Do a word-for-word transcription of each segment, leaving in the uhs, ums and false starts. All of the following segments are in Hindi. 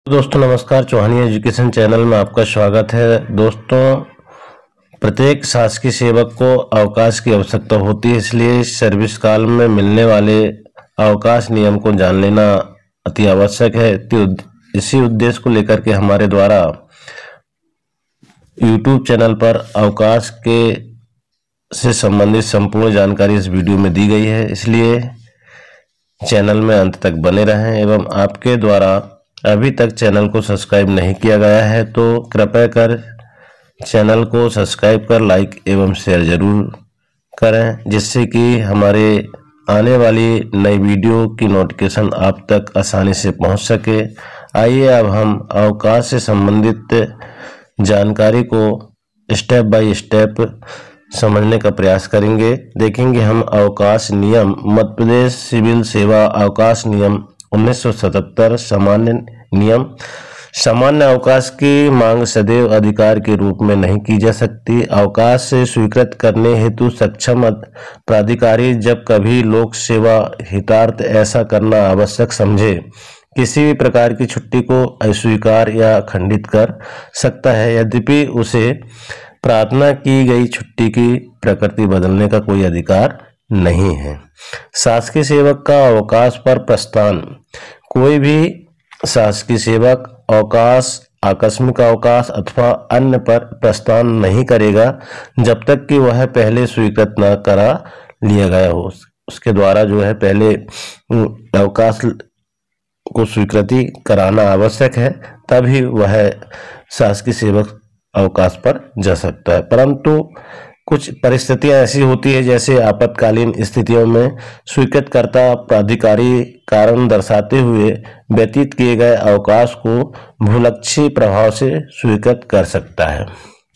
दोस्तों नमस्कार, चौहानी एजुकेशन चैनल में आपका स्वागत है। दोस्तों, प्रत्येक शासकीय सेवक को अवकाश की आवश्यकता होती है, इसलिए सर्विस काल में मिलने वाले अवकाश नियम को जान लेना अति आवश्यक है। तो इसी उद्देश्य को लेकर के हमारे द्वारा यूट्यूब चैनल पर अवकाश के से संबंधित संपूर्ण जानकारी इस वीडियो में दी गई है, इसलिए चैनल में अंत तक बने रहें। एवं आपके द्वारा अभी तक चैनल को सब्सक्राइब नहीं किया गया है तो कृपया कर चैनल को सब्सक्राइब कर लाइक एवं शेयर जरूर करें, जिससे कि हमारे आने वाली नई वीडियो की नोटिफिकेशन आप तक आसानी से पहुंच सके। आइए अब हम अवकाश से संबंधित जानकारी को स्टेप बाय स्टेप समझने का प्रयास करेंगे। देखेंगे हम अवकाश नियम, मध्य प्रदेश सिविल सेवा अवकाश नियम उन्नीस सौ सतहत्तर सामान्य नियम। सामान्य अवकाश की मांग सदैव अधिकार के रूप में नहीं की जा सकती। अवकाश से स्वीकृत करने हेतु सक्षम प्राधिकारी जब कभी लोक सेवा हितार्थ ऐसा करना आवश्यक समझे किसी भी प्रकार की छुट्टी को अस्वीकार या खंडित कर सकता है, यद्यपि उसे प्रार्थना की गई छुट्टी की प्रकृति बदलने का कोई अधिकार नहीं है। शासकीय सेवक का अवकाश पर प्रस्थान। कोई भी शासकीय सेवक अवकाश, आकस्मिक अवकाश अथवा अन्य पर प्रस्थान नहीं करेगा जब तक कि वह पहले स्वीकृत न करा लिया गया हो। उसके द्वारा जो है पहले अवकाश को स्वीकृति कराना आवश्यक है, तभी वह शासकीय सेवक अवकाश पर जा सकता है। परंतु कुछ परिस्थितियां ऐसी होती है, जैसे आपातकालीन स्थितियों में स्वीकृतकर्ता प्राधिकारी कारण दर्शाते हुए व्यतीत किए गए अवकाश को भूलक्षी प्रभाव से स्वीकृत कर सकता है।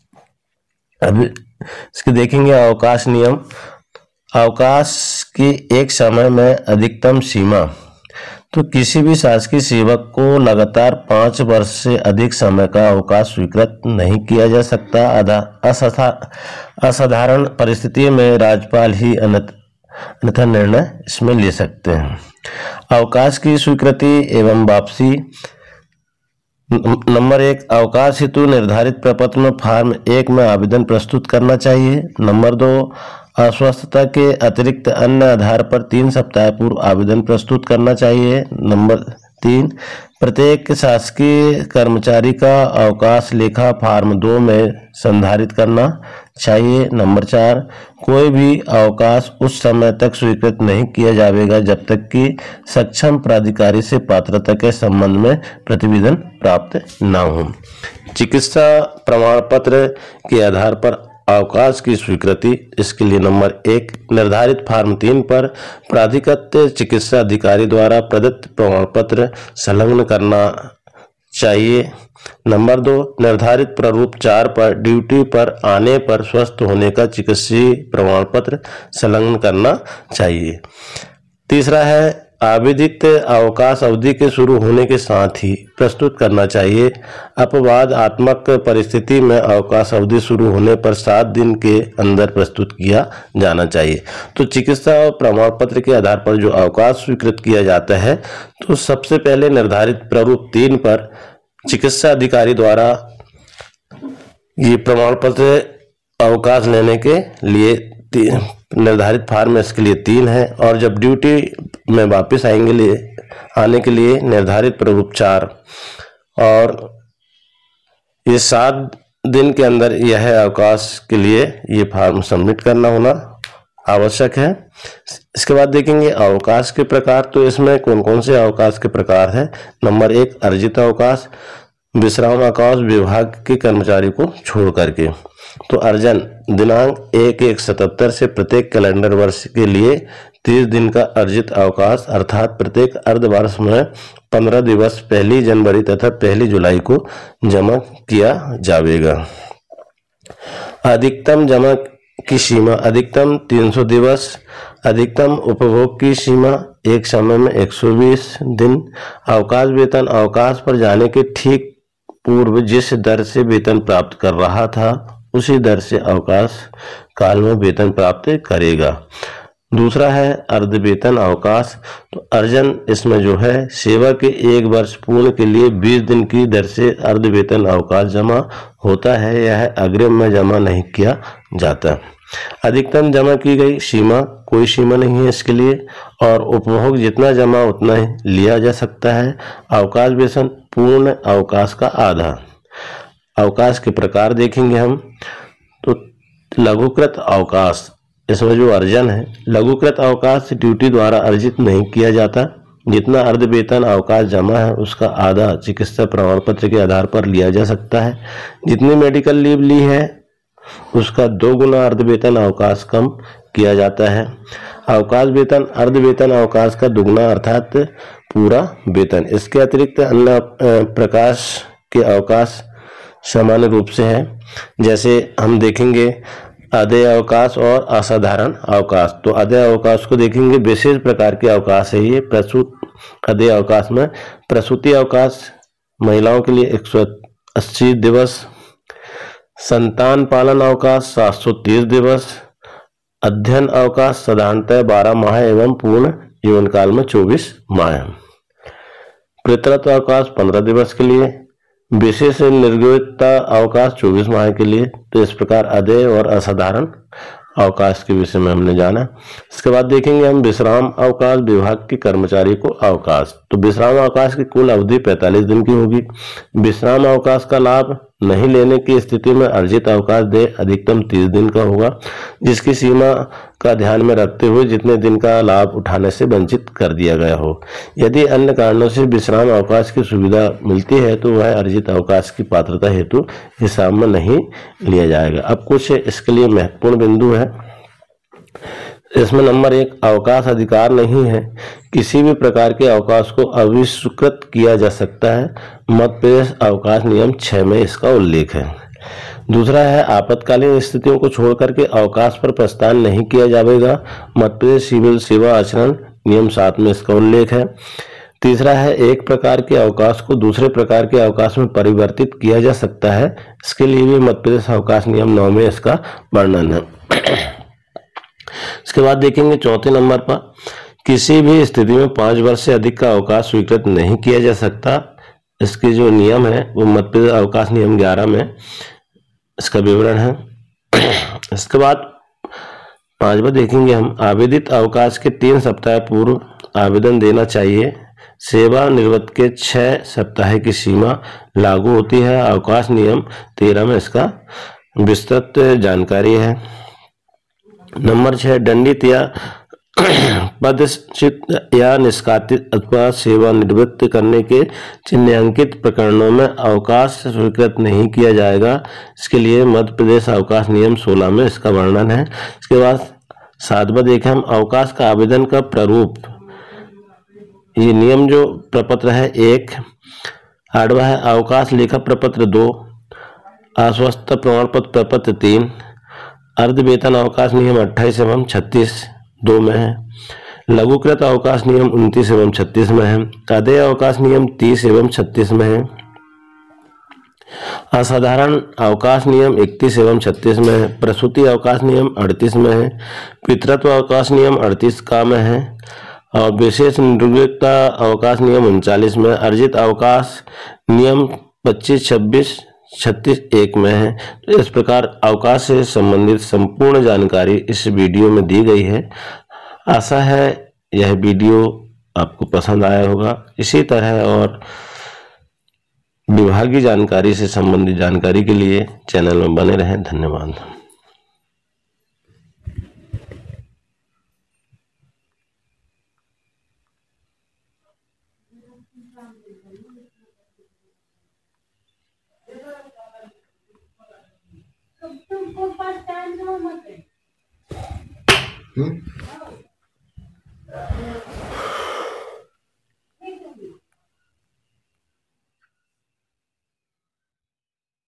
अब इसके देखेंगे अवकाश नियम। अवकाश की एक समय में अधिकतम सीमा। तो किसी भी शासकीय सेवक को लगातार पाँच वर्ष से अधिक समय का अवकाश स्वीकृत नहीं किया जा सकता। असाधारण परिस्थितियों में राज्यपाल ही अन्यथा निर्णय इसमें ले सकते हैं। अवकाश की स्वीकृति एवं वापसी। नंबर एक, अवकाश हेतु निर्धारित प्रपत्र में फॉर्म एक में आवेदन प्रस्तुत करना चाहिए। नंबर दो, अस्वस्थता के अतिरिक्त अन्य आधार पर तीन सप्ताह पूर्व आवेदन प्रस्तुत करना चाहिए। नंबर तीन, प्रत्येक शासकीय कर्मचारी का अवकाश लेखा फॉर्म दो में संधारित करना चाहिए। नंबर चार, कोई भी अवकाश उस समय तक स्वीकृत नहीं किया जाएगा जब तक कि सक्षम प्राधिकारी से पात्रता के संबंध में प्रतिवेदन प्राप्त न हो। चिकित्सा प्रमाण पत्र के आधार पर अवकाश की स्वीकृति। इसके लिए नंबर एक, निर्धारित फॉर्म तीन पर प्राधिकृत चिकित्सा अधिकारी द्वारा प्रदत्त प्रमाण पत्र संलग्न करना चाहिए। नंबर दो, निर्धारित प्रारूप चार पर ड्यूटी पर आने पर स्वस्थ होने का चिकित्सीय प्रमाण पत्र संलग्न करना चाहिए। तीसरा है, आवेदित अवकाश अवधि के शुरू होने के साथ ही प्रस्तुत करना चाहिए। अपवादात्मक परिस्थिति में अवकाश अवधि शुरू होने पर सात दिन के अंदर प्रस्तुत किया जाना चाहिए। तो चिकित्सा और प्रमाण पत्र के आधार पर जो अवकाश स्वीकृत किया जाता है, तो सबसे पहले निर्धारित प्रारूप तीन पर चिकित्सा अधिकारी द्वारा ये प्रमाण पत्र अवकाश लेने के लिए निर्धारित फॉर्म में इसके लिए तीन है, और जब ड्यूटी में वापस आएंगे लिए आने के लिए निर्धारित प्रारूप चार, और ये सात दिन के अंदर यह अवकाश के लिए ये फॉर्म सबमिट करना होना आवश्यक है। इसके बाद देखेंगे अवकाश के प्रकार। तो इसमें कौन कौन से अवकाश के प्रकार है। नंबर एक, अर्जित अवकाश, विश्राम अवकाश विभाग के कर्मचारी को छोड़ करके। तो अर्जन दिनांक एक एक सतहत्तर से प्रत्येक कैलेंडर वर्ष के लिए तीस दिन का अर्जित अवकाश, अर्थात प्रत्येक अर्धवर्ष में पंद्रह दिवस पहली जनवरी तथा पहली जुलाई को जमा किया जाएगा। अधिकतम जमा की सीमा। अधिकतम तीन सौ दिवस। अधिकतम उपभोग की सीमा एक समय में एक सौ बीस दिन। अवकाश वेतन। अवकाश पर जाने के ठीक पूर्व जिस दर से वेतन प्राप्त कर रहा था उसी दर से अवकाश काल में वेतन प्राप्त करेगा। दूसरा है अर्ध वेतन अवकाश। तो अर्जन इसमें जो है सेवा के एक वर्ष पूर्ण के लिए बीस दिन की दर से अर्ध वेतन अवकाश जमा होता है। यह अग्रिम में जमा नहीं किया जाता। अधिकतम जमा की गई सीमा, कोई सीमा नहीं है इसके लिए, और उपभोग जितना जमा उतना ही लिया जा सकता है। अवकाश वेतन पूर्ण अवकाश का आधा। अवकाश के प्रकार देखेंगे हम तो लघुकृत अवकाश, इसमें जो अर्जन है लघुकृत अवकाश ड्यूटी द्वारा अर्जित नहीं किया जाता। जितना अर्ध वेतन अवकाश जमा है उसका आधा चिकित्सा प्रमाण पत्र के आधार पर लिया जा सकता है। जितनी मेडिकल लीव ली है उसका दो गुना अर्ध वेतन अवकाश कम किया जाता है। अवकाश वेतन अर्ध वेतन अवकाश का दुगना अर्थात पूरा वेतन। इसके अतिरिक्त अन्य प्रकाश के अवकाश सामान्य रूप से है। जैसे हम देखेंगे अदेय अवकाश और असाधारण अवकाश। तो अदेय अवकाश को देखेंगे, विशेष प्रकार के अवकाश है ये। प्रसूति अदेय अवकाश में प्रसूति अवकाश महिलाओं के लिए एक सौ अस्सी दिवस, संतान पालन अवकाश सात सौ तीस दिवस, अध्ययन अवकाश साधारणतः बारह माह एवं पूर्ण जीवन काल में चौबीस माह, पितृत्व अवकाश पंद्रह दिवस के लिए, विशेष निर्गुणता अवकाश चौबीस माह के लिए। तो इस प्रकार अदेय और असाधारण अवकाश के विषय में हमने जाना। इसके बाद देखेंगे हम विश्राम अवकाश, विभाग के कर्मचारी को अवकाश। तो विश्राम अवकाश की कुल अवधि पैंतालीस दिन की होगी। विश्राम अवकाश का लाभ नहीं लेने की स्थिति में अर्जित अवकाश दे अधिकतम तीस दिन का होगा, जिसकी सीमा का ध्यान में रखते हुए जितने दिन का लाभ उठाने से वंचित कर दिया गया हो। यदि अन्य कारणों से विश्राम अवकाश की सुविधा मिलती है तो वह अर्जित अवकाश की पात्रता हेतु हिसाब में नहीं लिया जाएगा। अब कुछ इसके लिए महत्वपूर्ण बिंदु है। इसमें नंबर एक, अवकाश अधिकार नहीं है। किसी भी प्रकार के अवकाश को अविस्वीकृत किया जा सकता है। मध्य प्रदेश अवकाश नियम छह में इसका उल्लेख है। दूसरा है, आपातकालीन स्थितियों को छोड़कर के अवकाश पर प्रस्थान नहीं किया जाएगा। मध्य प्रदेश सिविल सेवा आचरण नियम सात में इसका उल्लेख है। तीसरा है, एक प्रकार के अवकाश को दूसरे प्रकार के अवकाश में परिवर्तित किया जा सकता है। इसके लिए भी मध्य प्रदेश अवकाश नियम नौ में इसका वर्णन है। इसके बाद देखेंगे चौथे नंबर पर, किसी भी स्थिति में पांच वर्ष से अधिक का अवकाश स्वीकृत नहीं किया जा सकता। इसके जो नियम है वो मध्य प्रदेश अवकाश नियम ग्यारह में इसका विवरण है। इसके बाद पांचवा देखेंगे हम, आवेदित अवकाश के तीन सप्ताह पूर्व आवेदन देना चाहिए। सेवानिवृत्ति के छह सप्ताह की सीमा लागू होती है। अवकाश नियम तेरह में इसका विस्तृत जानकारी है। नंबर छह, दंडित या पदच्युत या निष्कासित अथवा सेवानिवृत्त करने के चिन्हांकित प्रकरणों में अवकाश स्वीकृत नहीं किया जाएगा। इसके लिए मध्य प्रदेश अवकाश नियम सोलह में इसका वर्णन है। इसके बाद सातवां देखें हम, अवकाश का आवेदन का प्रारूप। ये नियम जो प्रपत्र है एक। आठवां है, अवकाश लेखा प्रपत्र दो, आश्वस्त प्रमाण पत्र प्रपत्र तीन, अर्ध वेतन अवकाश नियम अट्ठाईस एवं छत्तीस दो में है, लघुकृत अवकाश नियम उनतीस एवं छत्तीस में है, अदेय अवकाश नियम तीस एवं छत्तीस में है, असाधारण अवकाश नियम इकतीस एवं छत्तीस में है, प्रसूति अवकाश नियम अड़तीस में है, पितृत्व अवकाश नियम अड़तीस का में है, और विशेष निवृत्ता अवकाश नियम उनचालीस में, अर्जित अवकाश नियम पच्चीस छब्बीस छत्तीस एक में है। तो इस प्रकार अवकाश से संबंधित संपूर्ण जानकारी इस वीडियो में दी गई है। आशा है यह वीडियो आपको पसंद आया होगा। इसी तरह और विभागीय जानकारी से संबंधित जानकारी के लिए चैनल में बने रहें। धन्यवाद। Hmm?